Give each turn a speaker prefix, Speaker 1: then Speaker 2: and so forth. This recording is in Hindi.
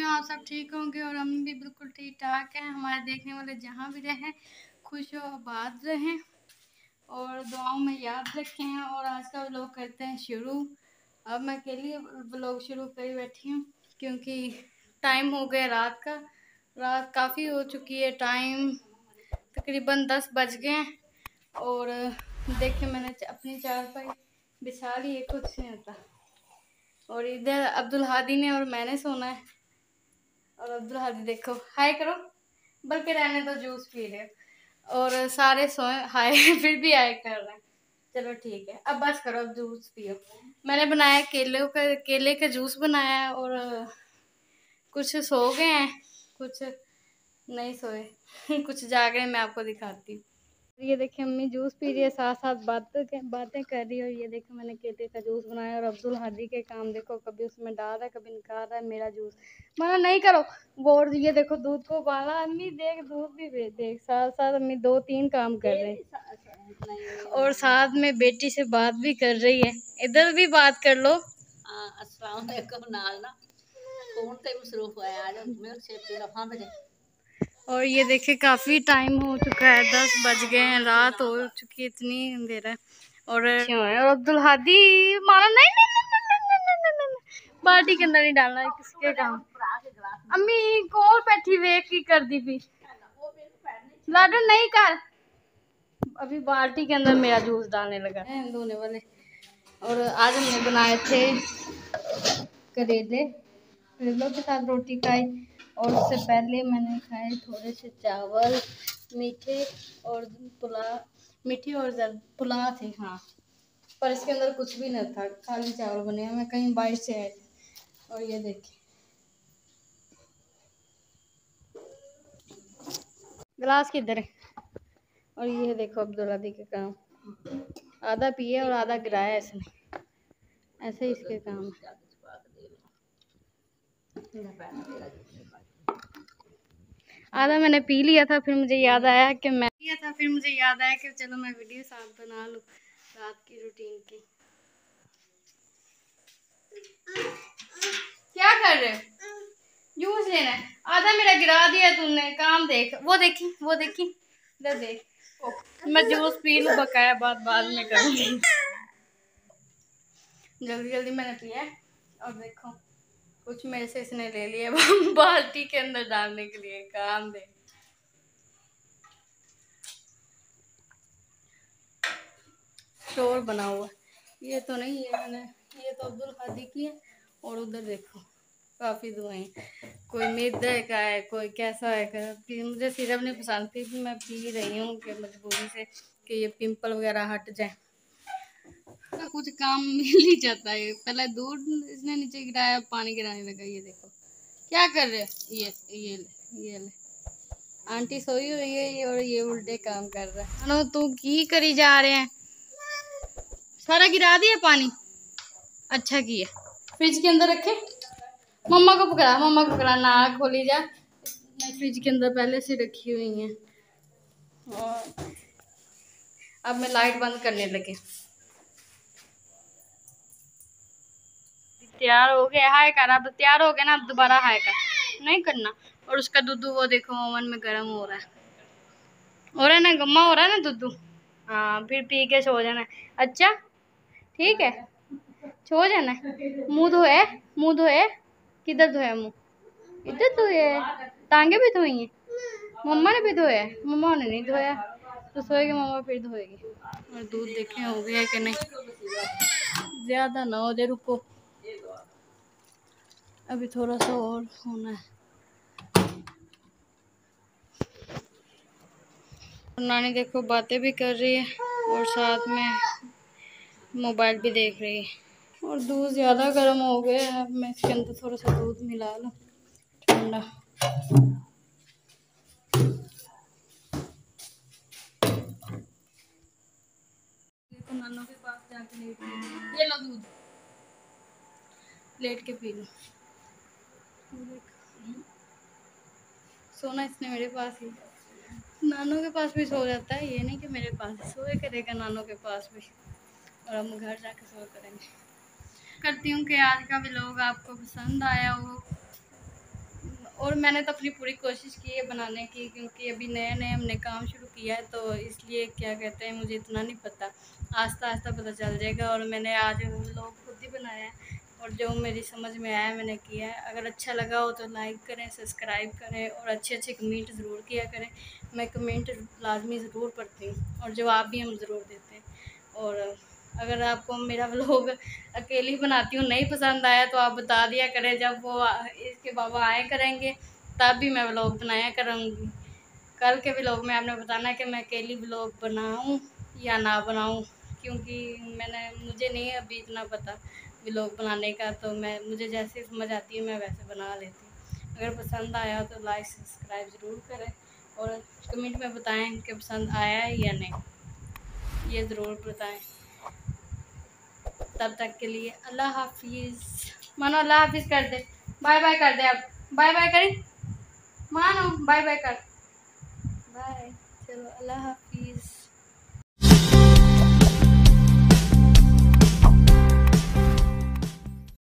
Speaker 1: आप सब ठीक होंगे और हम भी बिल्कुल ठीक ठाक हैं। हमारे देखने वाले जहाँ भी रहें खुश हो आबाद रहें और दुआओं में याद रखें। और आज का व्लॉग करते हैं शुरू। अब मैं अकेली व्लॉग शुरू कर बैठी हूँ क्योंकि टाइम हो गया रात का। रात काफ़ी हो चुकी है, टाइम तकरीबन 10 बज गए हैं। और देखे मैंने अपनी चारपाई बिछा ली है, कुछ नहीं होता। और इधर अब्दुल हादी ने और मैंने सोना है। और अब्दुल हादी देखो हाय करो, बल्कि रहने तो जूस पी रहे और सारे सोए हाय फिर भी हाय कर रहे हैं। चलो ठीक है, अब बस करो, अब जूस पियो। मैंने बनाया केले का जूस बनाया है। और कुछ सो गए हैं, कुछ नहीं सोए कुछ जाग रहे हैं। मैं आपको दिखाती हूँ। ये देखिए अम्मी जूस पी रही है, साथ साथ बातें कर रही है। और ये देखो मैंने केले का जूस बनाया। और अब्दुल हादी के काम देखो, कभी उसमें डाल रहा है कभी निकाल रहा है मेरा जूस। मना नहीं करो वो। और ये देखो दूध को उबाला अम्मी, देख दूध भी देख, साथ साथ अम्मी 2-3 काम कर रहे हैं। और साथ में बेटी से बात भी कर रही है। इधर भी बात कर लो।
Speaker 2: अस्सलाम वालेकुम। नाल ना फोन ते मसरूफ है, आज मिल्क शेक पी लो। हाँ बेटे।
Speaker 1: और ये देखिए काफ़ी टाइम हो चुका है, 10 बज गए हैं, रात हो चुकी है, इतनी अंधेरा है। और अब्दुल हादी माना नहीं नहीं नहीं नहीं नहीं नहीं नहीं नहीं नहीं। बाल्टी के अंदर नहीं डालना है, किसके काम। अम्मी कौन बैठी वे की कर दी भी लाडू नहीं कर। अभी बाल्टी के अंदर मेरा जूस डालने लगा है धोने वाले। और आज हमने बनाए थे करेलों के साथ रोटी खाई। और उससे पहले मैंने खाए थोड़े से चावल मीठे और पुलाव थे। हाँ, पर इसके अंदर कुछ भी नहीं था, खाली चावल बने। मैं कहीं बाहर से आए थे। और ये देखिए गिलास किधर है। और ये देखो अब्दुल हादी के काम, आधा पिए और आधा गिराया इसने, ऐसे ही इसके काम है। आधा मैंने पी लिया था, फिर मुझे याद आया कि चलो मैं वीडियो साथ बना लूँ रात की रूटीन की। क्या कर रहे हो? जूस लेना है? आधा मेरा गिरा दिया तुमने, काम देख। वो देखी इधर देख। मैं जूस पी लूँ, बकाया बाद में करूँगी। जल्दी जल्दी मैंने पिया। और देखो कुछ मेरे से इसने ले लिया बाल्टी के अंदर डालने के लिए, काम दे। शोर बना हुआ ये तो नहीं है मैंने, ये तो अब्दुल हादी की है। और उधर देखो काफ़ी दुआएं, कोई मैदे का है, कोई कैसा है कि मुझे सिरप नहीं पसंद थी, भी मैं पी रही हूँ कि मजबूरी से कि ये पिंपल वगैरह हट जाए। तो कुछ काम मिल ही जाता है। पहले दूध इसने नीचे गिराया, पानी गिराने लगा। ये देखो क्या कर रहे हो। ये ले आंटी सोई हुई है और ये उल्टे काम कर रहा है। अनु तू की करी जा रहे हैं, सारा गिरा दिया पानी। अच्छा किया, फ्रिज के अंदर रखे। मम्मा को पकड़ा ना खोली जा। मैं फ्रिज के अंदर पहले से रखी हुई है। और अब मैं लाइट बंद करने लगी। तैयार हो गया, हाय कर। अब तैयार हो गया ना, अब दोबारा हाय कर नहीं करना। और उसका दूध वो देखो ओवन में गर्म हो रहा है ना, गम्मा हो रहा है ना दूध। हाँ, फिर पी के सो जाना। अच्छा ठीक है, सो जाना। मुंह धोए, किधर धोया मुंह? इधर धोया है। टांगे भी धोई हैं, मम्मा ने भी धोया है। मम्मा ने नहीं धोया तो सोएगी मम्मा, फिर धोएगी। और दूध देखें हो गया कि नहीं, ज्यादा ना हो जाए, रुको अभी थोड़ा सा और होना है। नानी देखो बातें भी कर रही है और साथ में मोबाइल भी देख रही है। और दूध ज़्यादा गर्म हो गया है, अब मैं इसके अंदर थोड़ा सा दूध मिला लूँ ठंडा। देखो नानों के पास जाके लेट ये लो दूध, लेट के पी लो। सोना इसने मेरे पास ही, नानों के पास भी सो जाता है, ये नहीं कि मेरे पास सोए करेगा, नानों के पास भी। और हम घर जाके सो करेंगे। करती हूँ कि आज का व्लॉग आपको पसंद आया हो। और मैंने तो अपनी पूरी कोशिश की है बनाने की, क्योंकि अभी नए नए हमने काम शुरू किया है, तो इसलिए क्या कहते हैं मुझे इतना नहीं पता, आस्ता आस्ता पता चल जाएगा। और मैंने आज व्लॉग खुद ही बनाया है और जो मेरी समझ में आया मैंने किया है। अगर अच्छा लगा हो तो लाइक करें, सब्सक्राइब करें और अच्छे अच्छे कमेंट ज़रूर किया करें। मैं कमेंट लाजमी ज़रूर पढ़ती हूँ और जवाब भी हम ज़रूर देते हैं। और अगर आपको मेरा व्लॉग अकेली बनाती हूँ नहीं पसंद आया तो आप बता दिया करें, जब वो इसके बाबा आए करेंगे तब भी मैं व्लॉग बनाया करूँगी। कल के व्लॉग में आपने बताना कि मैं अकेली व्लॉग बनाऊँ या ना बनाऊँ, क्योंकि मुझे नहीं अभी इतना पता व्लॉग बनाने का, तो मुझे जैसे समझ आती है मैं वैसे बना लेती हूँ। अगर पसंद आया तो लाइक सब्सक्राइब ज़रूर करें और कमेंट में बताएं कि पसंद आया है या नहीं, ये ज़रूर बताएं। तब तक के लिए अल्लाह हाफिज़। मानो अल्लाह हाफिज़ कर दे, बाय बाय कर दे। अब बाय बाय करें, मानो बाय बाय कर, बाय। चलो अल्लाह हाफिज़।